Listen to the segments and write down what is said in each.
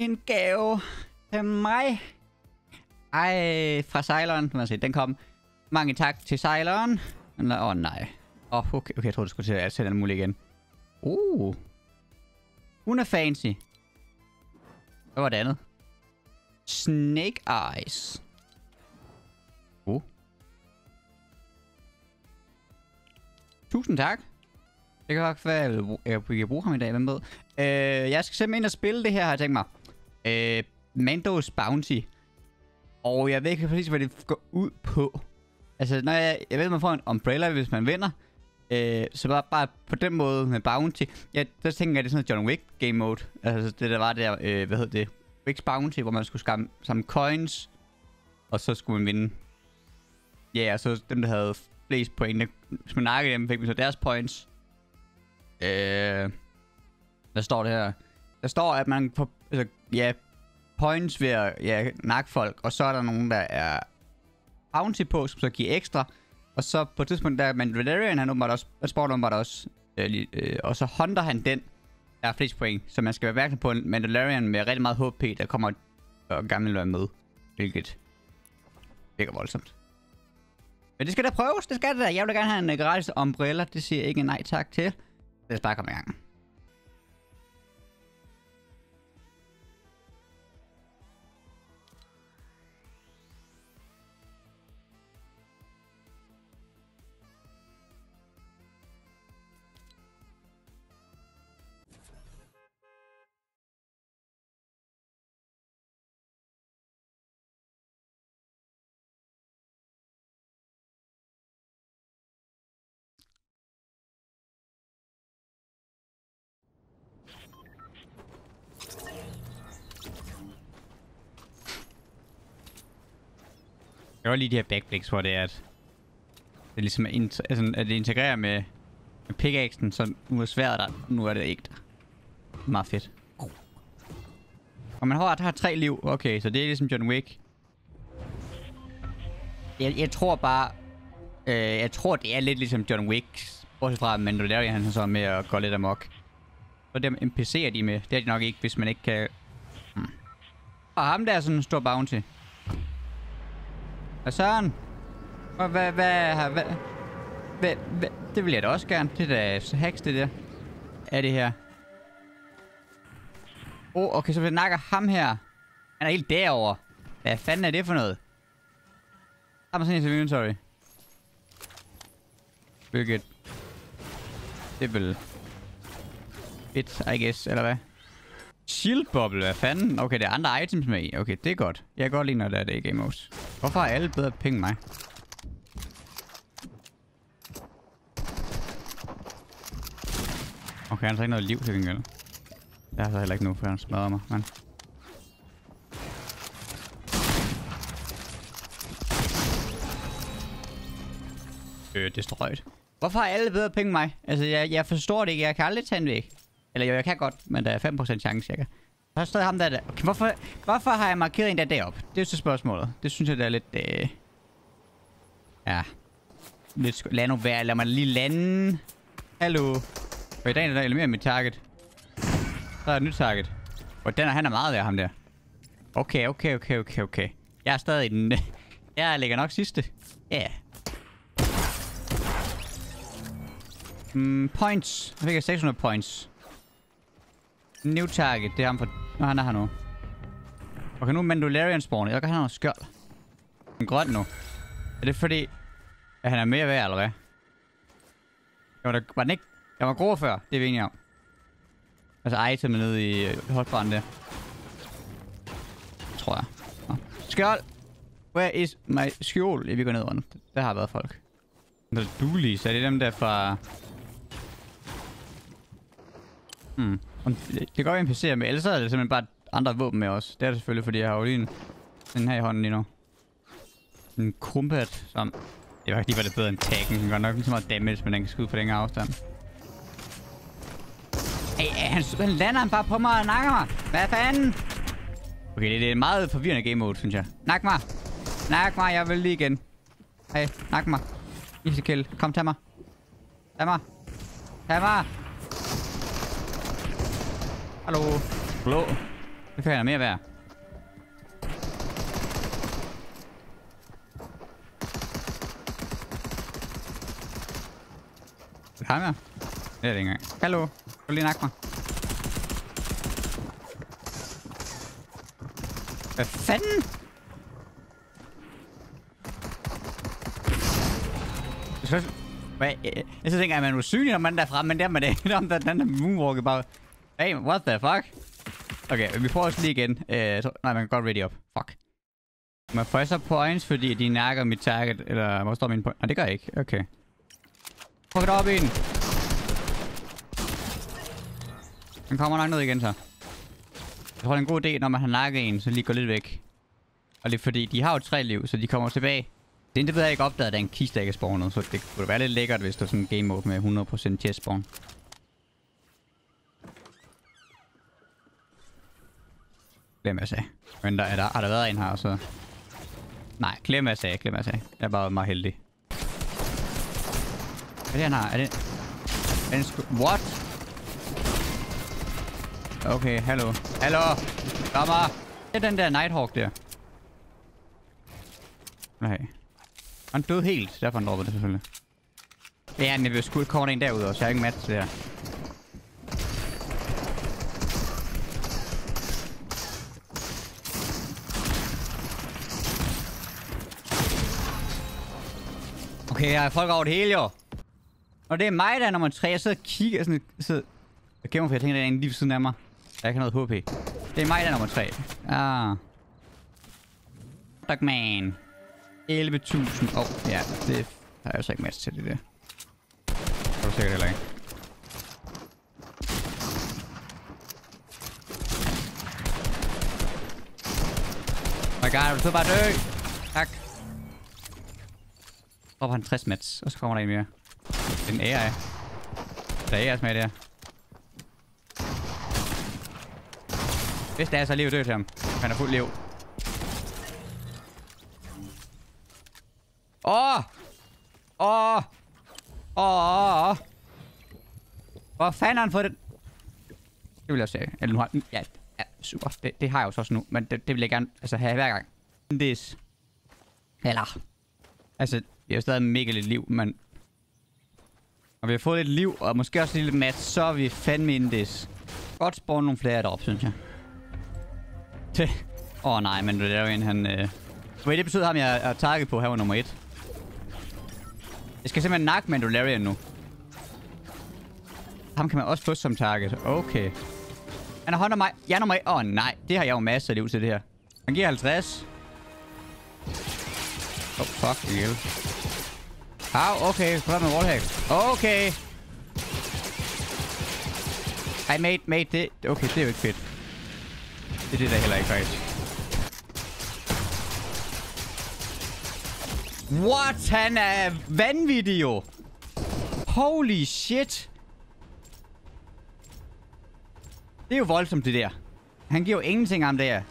En gave til mig. Ej, fra sejleren. Lad os se, den kom. Mange tak til sejleren. Nej. Okay, jeg troede, du skulle til at sætte den muligt igen. Hun er fancy. Hvad var det andet? Snake Eyes. Tusind tak. Det kan godt være, jeg kan bruge ham i dag. Hvem ved? Jeg skal simpelthen ind og spille det her, har jeg tænkt mig. Mandos Bounty. Og jeg ved ikke præcis, hvad det går ud på. Altså, når jeg ved, man får en umbrella, hvis man vinder. Så bare på den måde med Bounty. Ja, der tænker jeg, det er sådan en John Wick game mode. Altså, det der var der, hvad hedder det? Wick's Bounty, hvor man skulle samle coins. Og så skulle man vinde. Ja, og så dem, der havde flest point. Hvis man nakkede dem, fik man så deres points. Hvad står det her? Der står, at man får points ved at nakke folk. Og så er der nogen, der er bounty på, som så giver ekstra. Og så på et tidspunkt, der er Mandalorian, han åbenbart også, og så hunter han den, der er flest point. Så man skal være opmærksom på en Mandalorian med rigtig meget HP, der kommer og gerne være med. Hvilket virker voldsomt. Men det skal da prøves, det skal det da. Jeg vil da gerne have en gratis umbrella, det siger jeg ikke nej tak til. Lad os bare komme i gang. Jeg kan lige de her backblicks, hvor det er, at det ligesom at det integrerer med pickaxen, så nu er sværet der, nu er det ikke der. Meget fedt. Og man har 3 liv, okay, så det er ligesom John Wick. Jeg tror bare, jeg tror det er lidt ligesom John Wick, bortset fra Mandalorian, han så med at gå lidt amok. Så dem NPC'er de med, det er de nok ikke, hvis man ikke kan... Og ham der er sådan en stor bounty. Hvad søren? Hvad? Det vil jeg da også gerne. Det er da hacks, det der. Er det her? Okay, så vi nakker ham her. Han er helt derovre. Hvad fanden er det for noget? Ham er sådan en inventory. Hvilket... Det er vel... Fedt, I guess, eller hvad? Shield bubble, hvad fanden? Okay, der er andre items med i. Okay, det er godt. Jeg kan godt lide, når det er det i game modes. Hvorfor er alle bedre penge mig? Okay, han har så ikke noget liv til gengæld. Jeg har så heller ikke nu, for han smadrer mig, men... Destroyed. Hvorfor er alle bedre penge mig? Altså, jeg forstår det ikke. Jeg kan aldrig tage en væk. Eller jo, jeg kan godt, men der er 5% chance, cirka. Der er stadig ham der. Okay, hvorfor har jeg markeret en der deroppe? Det er jo så spørgsmålet. Det synes jeg, der er lidt... Ja. Lidt lad nu være. Lad mig lige lande. Hallo. Og i dag er der elemerer mit target. Så er et nyt target. Og han er meget værd, ham der. Okay. Jeg er stadig i den... Jeg ligger nok sidste. Ja. Yeah. Points. Jeg fik 600 points. New target. Det er ham for... Nå, han er her nu. Okay, nu er Mandalorian spawnet. Jeg kan have noget skjold. En grøn nu. Er det fordi... at han er mere værd, eller hvad? Var den ikke... Jeg var grå før. Det er vi enige om. Altså itemet nede i hotbaren der. Tror jeg. Nå. Skjold! Where is my skjold? Ja, vi går ned under. Der har været folk. Der duelis. Er det dem der fra... Det går NPC'er med, ellers er det simpelthen bare andre våben med os. Det er det selvfølgelig, fordi jeg har jo lige den her i hånden lige nu. En krumpet, som... Det var ikke lige, var det bedre end taggen. Den gør nok ikke så meget damage, men den kan skyde på den her afstand. Han lander bare på mig og nakker mig. Hvad fanden? Okay, det er en meget forvirrende game mode, synes jeg. Nak mig. Nak mig, jeg vil lige igen. Hey, nak mig. Easy kill. Kom, tag mig. Tag mig. Tag mig. Hallo. Blå. Det kan jeg mere værd. Det har jeg. Det er det ikke engang. Hallo. Kan du lige nakke mig? Hvad fanden? Jeg så tænker, at man er usynlig, når man er derfra, men der med det. Om den der moonwalker bare... Hey, what the fuck? Okay, vi prøver også lige igen. Nej, man kan godt ready op. Fuck. Man får så points, fordi de nakker mit target, eller hvor står min point? Nej, det gør jeg ikke. Okay. Prøv at op i den. Den kommer nok ned igen, så. Jeg tror, det er en god idé, når man har nakket en, så lige går lidt væk. Og det er fordi, de har jo 3 liv, så de kommer tilbage. Det ved jeg ikke opdaget, at der er en kiste, der ikke er spawnet, så det kunne være lidt lækkert, hvis der er sådan en game mode med 100% chest spawn. Glem jeg sagde. Men har der været en her, så... Nej, glem jeg sagde. Jeg er bare meget heldig. Hvad er det, han har? Er det en What? Okay, hallo. Kommer! Det er den der Nighthawk der. Nej. Han døde helt, derfor han droppede det selvfølgelig. Ja, men jeg vil sgu komme en derude også. Jeg har ikke match til det her. Okay, jeg har folk over det hele, jo. Og det er mig, der er nummer 3. Jeg sidder og kigger sådan... Jeg gemmer, for jeg tænker, der er en lige ved siden af mig. Der er ikke noget HP. Det er mig, der er nummer 3. Ah. Dogman. 11.000. Ja, det har jeg jo så ikke match til det der. Det er du sikkert heller ikke. Oh my god, du sidder bare dø. Tak. Så dropper han 60 mats, og så kommer der en mere. Det er en AI. Der er AI's med der. Hvis det er, så er livet død til ham. Han er fuld liv. Hvor fanden har han fået det? Det vil jeg sige. Eller nu har... Ja, super. Det har jeg jo så også nu. Men det vil jeg gerne have hver gang. This. Eller... Altså, vi har jo stadig mega lidt liv, men... Og vi har fået lidt liv, og måske også lidt match, så er vi fandme in this. Godt spawn nogle flere deroppe, synes jeg. Nej, men det er jo en, han... Det betyder ham, jeg er target på. Her var nummer 1. Jeg skal simpelthen nakke Mandalorian nu. Ham kan man også få som target. Okay. Han er hånd af mig. Jeg er nummer 1. Nej. Det har jeg jo masser af liv til det her. Han giver 50. Fuck ihjel. Okay. Prøv med wallhack. Okay. Ej, mate. Det... Okay, det er jo ikke fedt. Det er det der heller ikke, faktisk. What? Han er vanvittig jo. Holy shit. Det er jo voldsomt, det der. Han giver jo ingenting om det her.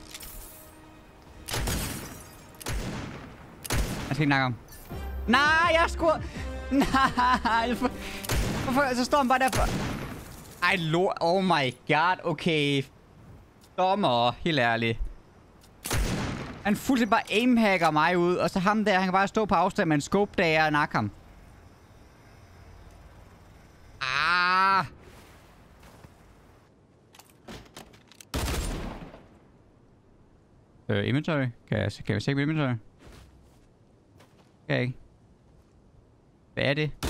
Jeg skal ikke nakke om. Nej, jeg skulle... Nej. Hvorfor? Så står han bare derfor. Ej, lort. Oh my god. Okay. Dommer. Helt ærligt. Han fuldstændig bare aimhacker mig ud, og så ham der, han kan bare stå på afstand med en scope, der jeg nakker ham. Ah! Inventory? Kan vi se på inventory? Kan jeg ikke. Hvad er det?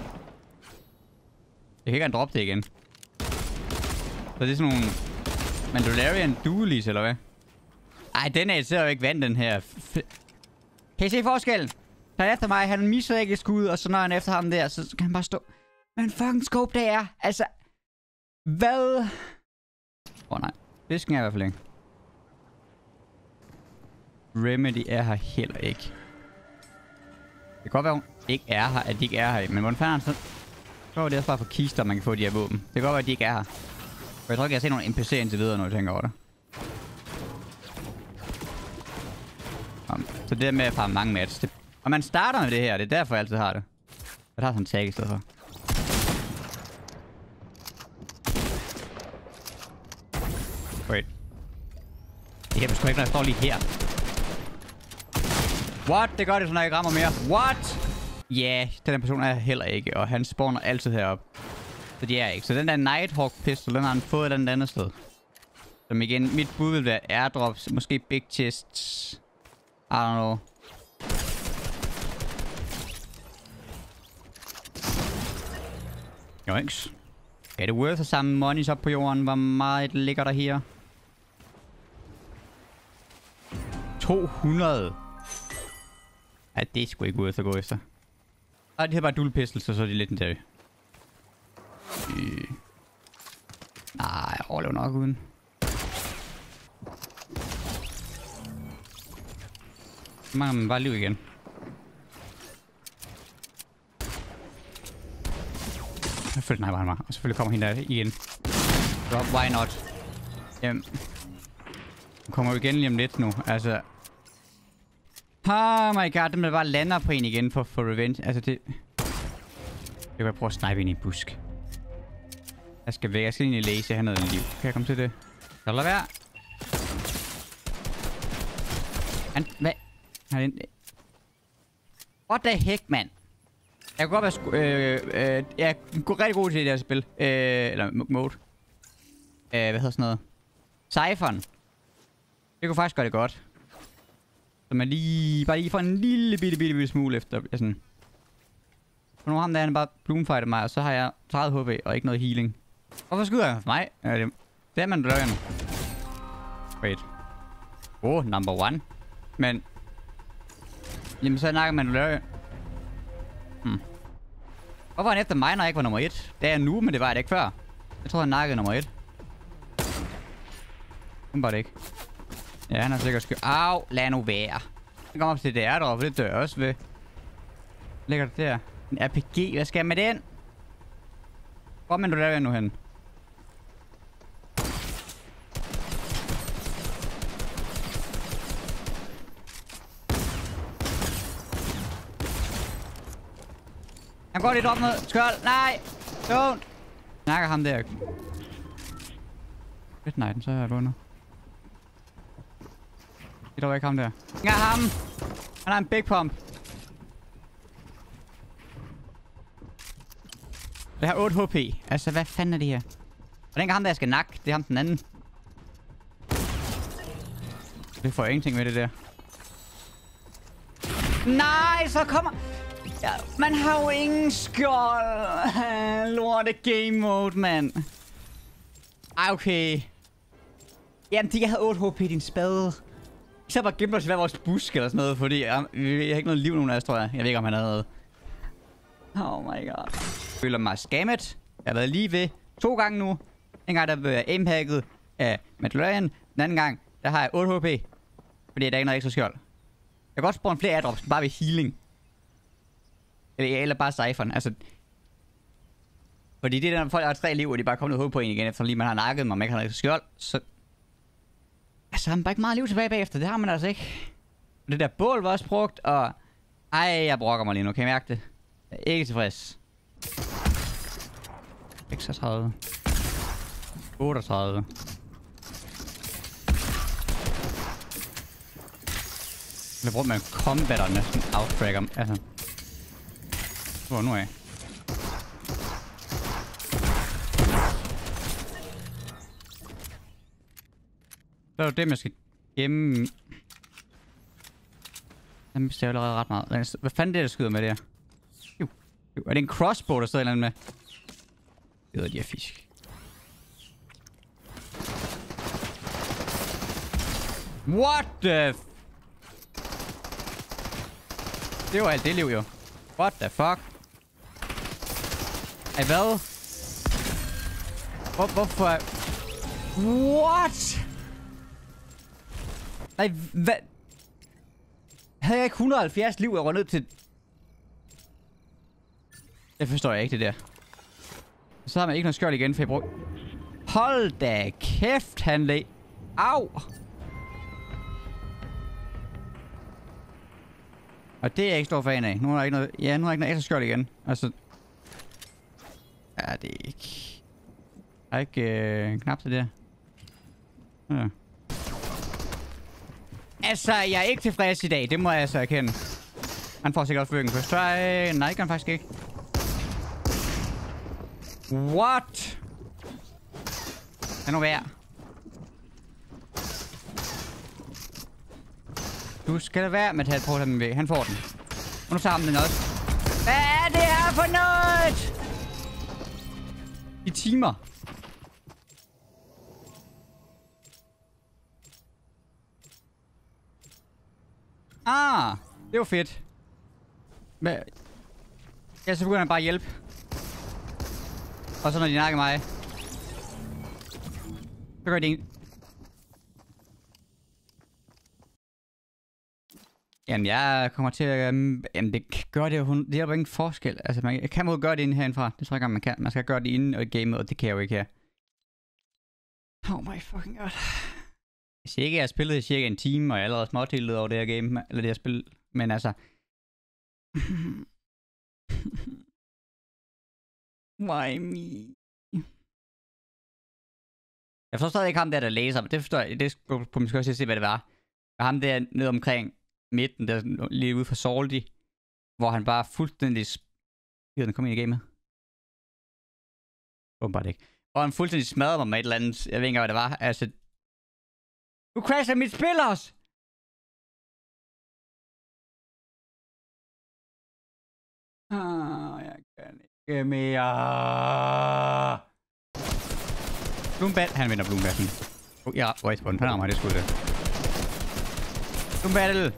Jeg kan ikke engang droppe det igen. Så det er sådan nogle... Mandalorian dualies, eller hvad? Ej, den er så jo ikke vand, den her. Kan I se forskellen? Han er efter mig, han misser ikke et skud, og så når han efter ham der, så kan han bare stå. Men fucking scope det er. Altså. Hvad? Nej. Det skal jeg i hvert fald ikke. Remedy er her heller ikke. Det kan godt være, hun ikke er her, at de ikke er her. Men hvordan fanden er han så? Så er det også bare for kister, man kan få de her våben. Det kan godt være, at de ikke er her. For jeg tror ikke, jeg har set nogle NPC'er indtil videre, når jeg tænker over det. Så det der med at få mange match. Og man starter med det her, det er derfor jeg altid har det. Jeg har sådan en tag i stedet for. Wait. Det kan sgu ikke, når jeg står lige her. What? Det gør det, så når jeg rammer mere. What? Ja, yeah, den person er heller ikke, og han spawner altid heroppe. Så de er ikke. Så den der Nighthawk pistol, den har han fået et eller andet sted. Som igen, mit bud vil være airdrops, måske big chests. I don't know. Joinks. Er det worth at samle monies op på jorden? Hvor meget ligger der her? 200. Ja, det er sgu ikke worth at gå efter. Ej, det her bare dual pistols, så er det lidt en dag. Nej, jeg overlever nok uden. Så mangler man bare liv igen. Selvfølgelig, nej, bare. Og selvfølgelig kommer hende der igen. Drop, why not? Jamen. Hun kommer jo igen lige om lidt nu, altså. Oh my god, den bare lander på en igen for revenge. Altså det... Jeg vil prøve at snipe ind i en busk. Jeg skal væk, jeg skal ind i laser, jeg har noget liv. Kan jeg komme til det? Så lad være. Hvad? What the heck, mand? Jeg kunne godt være jeg er rigtig god til det her spil. Eller mode. Hvad hedder sådan noget? Cyphern. Det kunne faktisk gøre det godt. Så man bare lige får en lille bitte smule efter. Sådan. For nu ham der, han bare bloomfighter mig, og så har jeg 30 HP og ikke noget healing. Hvorfor skyder han for mig? Det er Mandalorian. Wait. Number 1. Men... Jamen, så snakker Mandalorian. Hvorfor er han efter mig, når jeg ikke var nummer 1? Det er jeg nu, men det var jeg ikke før. Jeg tror, han nakkede nummer 1. Hun var det ikke. Ja, han har sikkert skyld. Au, lad nu være. Han kommer op til det der deroppe, det dør jeg også ved. Ligger det der? En RPG, hvad skal jeg med den? Hvor er du der nu hen? Han går lidt op med skjold. Nej! Don't! Snakker ham der. Midnighten, så er jeg vundet. Det er dog ikke ham der. Ja, ham! Han har en big pump. Det har 8 HP. Altså, hvad fanden er det her? Og det er ikke ham der, jeg skal nakke. Det er ham den anden. Det får jeg ingenting med det der. Nej, så kommer... Ja, man har jo ingen skjold. Lorte game mode, mand. Ej, okay. Jamen, jeg havde 8 HP, din spade. Så bare gemt os i hver vores busk eller sådan noget, fordi vi har ikke noget liv nogen af os, tror jeg. Jeg ved ikke, om han havde... Oh my god. Jeg føler mig scammet. Jeg har været lige ved 2 gange nu. En gang, der blev jeg aimhacket af Mandalorian. Den anden gang, der har jeg 8 HP. Fordi der er ikke noget ekstra skjold. Jeg kan godt spawne flere airdrops, bare ved healing. Eller bare Cyphern, altså... Fordi det er der, folk har 3 liv, og de bare kommer noget HP på en igen, efter lige man har nakket mig, og man ikke har noget skjold, så... Altså, har man bare ikke meget liv tilbage bagefter, det har man altså ikke. Og det der bål var også brugt, og... Ej, jeg brokker mig lige nu, kan I mærke det? Jeg er ikke tilfreds. 36. 38. Jeg bruger med en combatter næsten outtracker, altså... Hvor nu af? Så er det dem, jeg skal gemme. Jeg mister allerede ret meget. Hvad fanden det, der skyder med det her? Er det en crossbow, der sidder et eller andet med? Det hedder de her fisk. What the Det var alt det liv jo. What the fuck? Ej, hvad? Hvorfor? What? Nej, hvad? Havde jeg ikke 170 liv, jeg var nødt til... Det forstår jeg ikke, det der. Så har man ikke noget skjold igen, for jeg brugte... Hold da kæft, han lag... Au! Og det er jeg ikke stor fan af. Nu er der ikke noget... Ja, nu er der ikke noget ekstra skjold igen. Altså... Ja, det er ikke... Der er ikke en knap til det her. Ja. Altså, jeg er ikke tilfreds i dag. Det må jeg altså erkende. Han får sikkert også first try. Nej, det kan han faktisk ikke. What? Det er nu værd. Du skal da være med at tage på den væk. Han får den. Og nu tager han den også. Hvad er det her for noget? I timer. Ah, det var fedt. Men ja, så begynder han bare at hjælpe. Og så når de nakker mig, så gør det en. Jamen, jeg kommer til at... jamen, det gør det jo... Det er jo ingen forskel. Altså, man kan jo gøre det inde herindefra. Det tror jeg ikke, man kan. Man skal gøre det inde og gamet, og det kan jeg jo ikke her. Oh my fucking god. Hvis ikke jeg har spillet i cirka en time, og jeg er allerede småtillet over det her game, eller det her spil, men altså... Why me? Jeg forstår stadig ikke ham der læser, men det forstår jeg. Det skulle på måske også se, hvad det var. Og ham der nede omkring midten, der lige ude for Salty, hvor han bare fuldstændig... Den kom ind i gamet. Åbenbart ikke. Og han fuldstændig smadrede mig med et eller andet... Jeg ved ikke, hvad det var. Altså... Du crasher mit spil også! Jeg kan ikke mere... Bloombat. Han vinder Bloombatten. Ja, Whitespot. Han rammer det skud der. Bloombattle!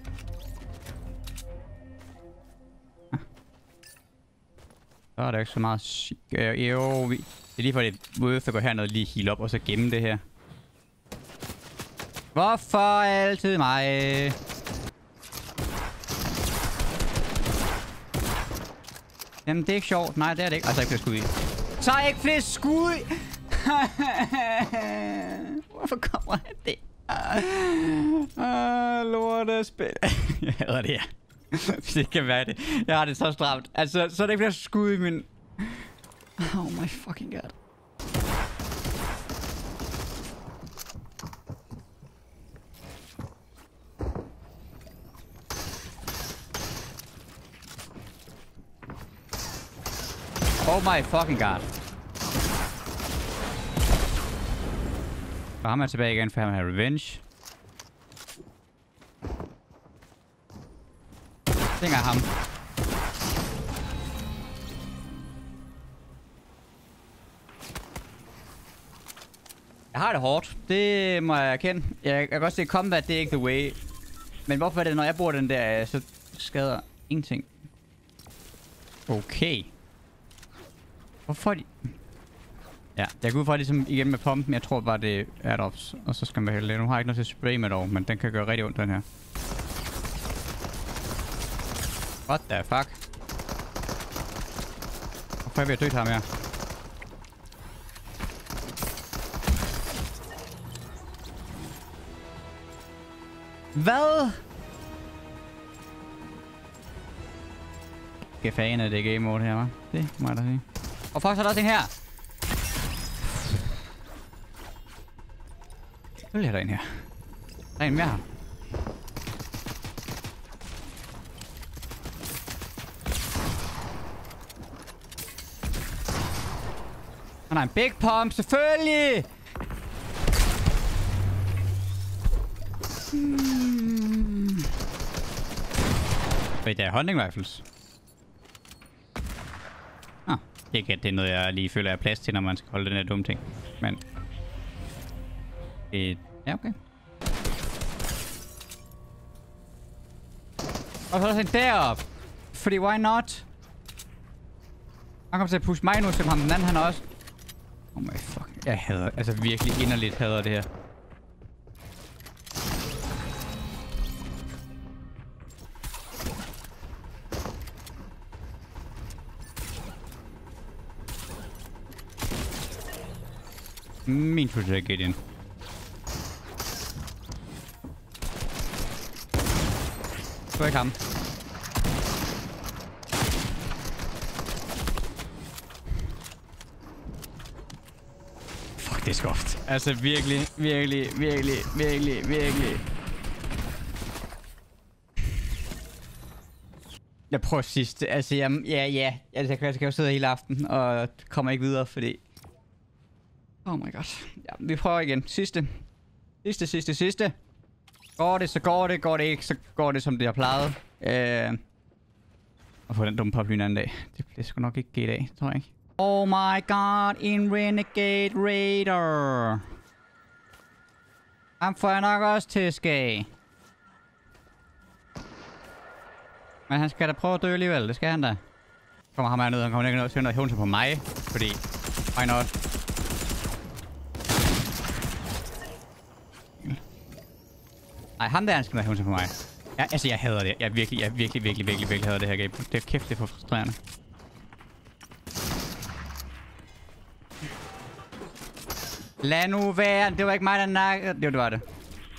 Så er der ikke så meget... Jo, det er lige for det worth at gå hernede lige heal op og så gemme det her. Hvorfor altid mig? Jamen, det er ikke sjovt. Nej, det er det ikke. Altså, ikke flere skud i. Så er ikke flere skud i! Hvorfor kommer han det? Lortespil. Jeg hader det her. Hvis det kan være det. Jeg har det så stramt. Altså, så er der ikke flere skud i min... Oh my fucking god. Oh my fucking god. Og ham er tilbage igen, for ham har revenge. Det er ham. Jeg har det hårdt. Det må jeg erkende. Jeg kan godt se, at combat, det er ikke the way. Men hvorfor er det, når jeg bruger den der, så skader ingenting? Okay. Hvorfor de... Ja, jeg går ud fra ligesom igen med pumpen. Jeg tror bare, det er addops. Og så skal man hælde det. Nu har jeg ikke noget til at spray med dog, men den kan gøre rigtig ondt, den her. What the fuck? Hvorfor er vi at dødt ham her? Hvad? Jeg er fan af det game mode her, hva'? Det må jeg da sige. Og fuck, så er der også en her. Selvfølgelig er der en her. Der er en mere her. Han har en big pump, selvfølgelig! Wait, der er hunting rifles. Ikke at det er noget, jeg lige føler er plads til, når man skal holde den her dumme ting. Men... ja, okay. Og så er der sådan derop. Fordi why not? Han kommer til at pushe mig nu, som ham den anden han også. Oh my fuck. Jeg hader, altså virkelig inderligt hader det her. Min tur til at get ind. Så ikke ham. Fuck, det er skoft. Altså virkelig, virkelig, virkelig, virkelig, virkelig. Jeg prøver sidste. Altså, ja. Altså, jeg kan jo sidde hele aften og kommer ikke videre, fordi... Oh my god. Ja, vi prøver igen. Sidste. Går det, så går det. Går det ikke, så går det, som det har plejet. Og få den dumme paraply en anden dag. Det bliver sgu nok ikke GD, tror jeg ikke. Oh my god, en Renegade Raider. Han får jeg nok også til skæg. Men han skal da prøve at dø alligevel, det skal han da. Kommer ham herned, han kommer ikke noget til at hævne sig på mig. Fordi, why not? Nej, ham der, han skal da hævne sig på mig. Ja, altså, jeg hader det. Jeg virkelig hader det her game. Det er kæft, det er for frustrerende. Lad nu være. Det var ikke mig, der nakkede. Det var det.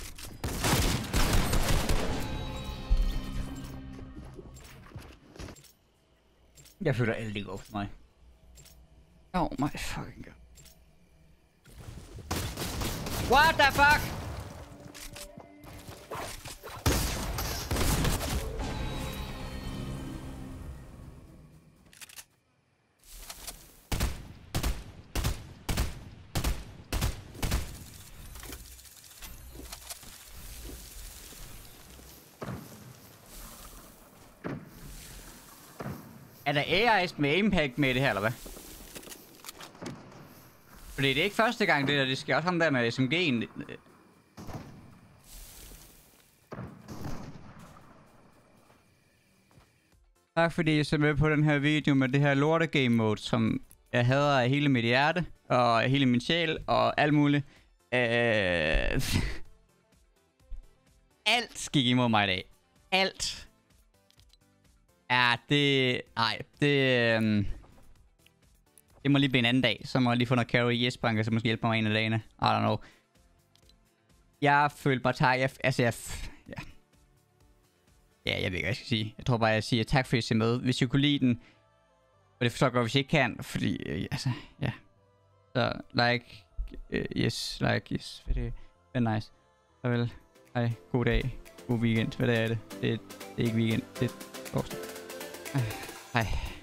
Jeg føler alt det går for mig. Oh my fucking god. What the fuck? Er der AI's med impact med det her, eller hvad? Fordi det er ikke første gang, det der. Det skal også ham der med SMG'en. Tak fordi I så med på den her video med det her lorte game mode, som jeg hader af hele mit hjerte, og hele min sjæl, og alt muligt. Alt gik imod mig i dag. Alt. Ja, det... Nej, det må lige blive en anden dag. Så må jeg lige få noget carry Jesper, så måske hjælpe mig en af dagene. I don't know. Jeg følte bare tak. Ja, jeg ved ikke, hvad jeg skal sige. Jeg tror bare, jeg siger tak for at I ser med. Hvis I kunne lide den. Og det forstår jeg godt, hvis I ikke kan. Fordi, altså, ja. Så, like, yes, det er nice. Farvel. Hej, god dag. God weekend. Hvad er det? Det er ikke weekend. Det er torsdag. Hej.